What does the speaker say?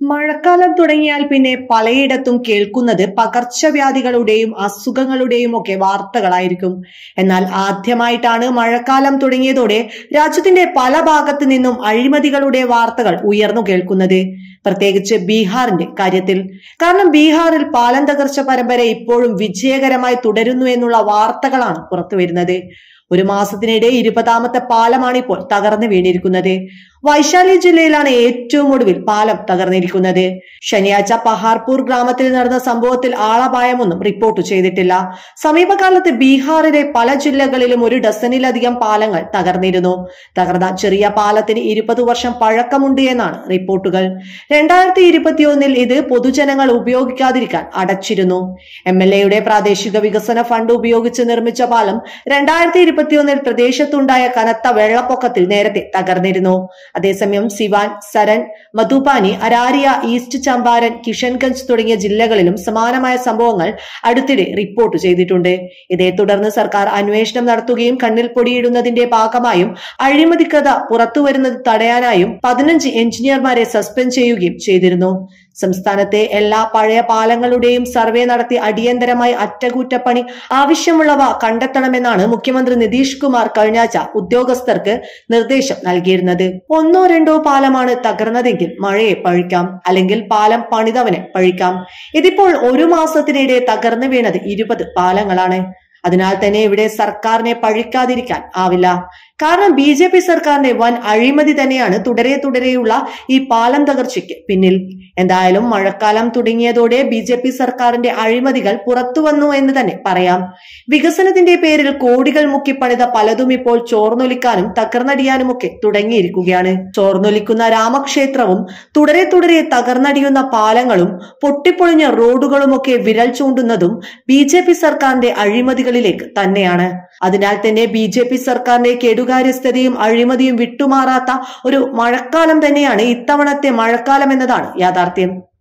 മഴക്കാലം തുടങ്ങിയാൽ പിന്നെ പലയിടത്തും കേൾക്കുന്നത് പകർച്ചവ്യാധികളുടെയും അസുഖങ്ങളുടെയും ഒക്കെ വാർത്തകളായിരിക്കും. എന്നാൽ ആദ്യമായിട്ടാണ് മഴക്കാലം തുടങ്ങിയതോടെ രാജ്യത്തിന്റെ പല ഭാഗത്തു നിന്നും അഴിമതികളുടെ വാർത്തകൾ ഉയർന്നു കേൾക്കുന്നത്. പ്രത്യേകിച്ച് ബീഹാറിന്റെ കാര്യത്തിൽ. കാരണം ബീഹാറിൽ പാലം തകർച്ച പരമ്പര ഇപ്പോഴും വിജയകരമായി തുടരുന്നു എന്നുള്ള വാർത്തകളാണ് പുറത്തുവരുന്നത്. ഒരു മാസത്തിനിടെ 20ാമത്തെ പാലമാണ് ഇപ്പോൾ തകർന്നു വീണിരിക്കുന്നത്. വൈശാലി ജില്ലയിലാണ് ഏറ്റവും ഒടുവിൽ പാലം തകർന്നിരിക്കുന്നത്. ശനിയാഴ്ച പഹാർപൂർ ഗ്രാമത്തിൽ നടന്ന സംഭവത്തിൽ ആളപായമൊന്നും റിപ്പോർട്ട് ചെയ്തിട്ടില്ല. സമീപകാലത്ത് ബീഹാറിലെ പല ജില്ലകളിലും 1 ഡസനിലധികം പാലങ്ങൾ തകർന്നിരുന്നു. തകർന്ന ചെറിയ പാലത്തിന് 20 വർഷം പഴക്കമുണ്ട് എന്നാണ് റിപ്പോർട്ടുകൾ. 2021 ഇത് പൊതുജനങ്ങൾ ഉപയോഗിക്കാതിരിക്കാൻ അടച്ചിരുന്നു. MLAയുടെ പ്രാദേശിക വികസന ഫണ്ട് ഉപയോഗിച്ച് നിർമ്മിച്ച പാലം 2021 പ്രദേശത്തുണ്ടായ കനത്ത വെള്ളപ്പൊക്കത്തിൽ നേരത്തെ തകർന്നിരുന്നു. അതേസമയം സിവാൻ, സരൻ, മധുബാനി, അരാരിയ, ഈസ്റ്റ് ചമ്പാരൻ, കിഷൻഗഞ്ച് തുടങ്ങിയ ജില്ലകളിലും സമാനമായ സംഭവങ്ങൾ അടുത്തിടെ റിപ്പോർട്ട് ചെയ്തിട്ടുണ്ട്. ഇതേ തുടർന്ന് സർക്കാർ അന്വേഷണം നടത്തുകയും കണ്ണിൽ പൊടിയിടുന്നതിന്റെ ഭാഗമായും അഴിമതി കഥ പുറത്തുവരുന്നത് തടയാനായും 15 എഞ്ചിനീയർമാരെ സസ്പെൻഡ് ചെയ്യുകയും ചെയ്തിരുന്നു. സംസ്ഥാനത്തെ എല്ലാ പഴയ പാലങ്ങളുടെയും സർവേ നടത്തി അടിയന്തരമായി അറ്റകുറ്റപ്പണി ആവശ്യമുള്ളവ കണ്ടെത്തണമെന്നാണ് മുഖ്യമന്ത്രി നിതീഷ് കുമാർ കഴിഞ്ഞാഴ്ച ഉദ്യോഗസ്ഥർക്ക് നിർദ്ദേശം നൽകിയിരുന്നത്. 1 or 2 പാലമാണ് തകർന്നതെങ്കിൽ മഴയെ പഴിക്കാം, അല്ലെങ്കിൽ പാലം പണിതവനെ പഴിക്കാം. ഇതിപ്പോൾ 1 മാസത്തിനിടെ തകർന്നു വീണത് 20 പാലങ്ങളാണ്. അതിനാൽ തന്നെ ഇവിടെ സർക്കാരിനെ പഴിക്കാതിരിക്കാൻ ആവില്ല. കാരണം BJP സർക്കാരിന്റെ വൻ അഴിമതി തന്നെയാണ് തുടരെയുള്ള ഈ പാലം തകർച്ചയ്ക്ക് പിന്നിൽ. എന്തായാലും മഴക്കാലം തുടങ്ങിയതോടെ BJP സർക്കാരിന്റെ അഴിമതികൾ പുറത്തു വന്നു എന്ന് തന്നെ പറയാം. വികസനത്തിന്റെ പേരിൽ കോടികൾ മുക്കിപ്പണിത പലതും ഇപ്പോൾ ചോർന്നൊലിക്കാനും തകർന്നടിയാനുമൊക്കെ തുടങ്ങിയിരിക്കുകയാണ്. ചോർന്നൊലിക്കുന്ന രാമക്ഷേത്രവും തുടരെ തകർന്നടിയുന്ന പാലങ്ങളും പൊട്ടിപ്പൊളിഞ്ഞ റോഡുകളുമൊക്കെ വിരൽ ചൂണ്ടുന്നതും BJP സർക്കാരിന്റെ അഴിമതികളിലേക്ക് തന്നെയാണ്. അതിനാൽ തന്നെ BJP സർക്കാരിന്റെ കെടുകാര്യസ്ഥതയും അഴിമതിയും വിട്ടുമാറാത്ത ഒരു മഴക്കാലം തന്നെയാണ് ഇത്തവണത്തെ മഴക്കാലം എന്നതാണ് യാഥാർത്ഥ്യം.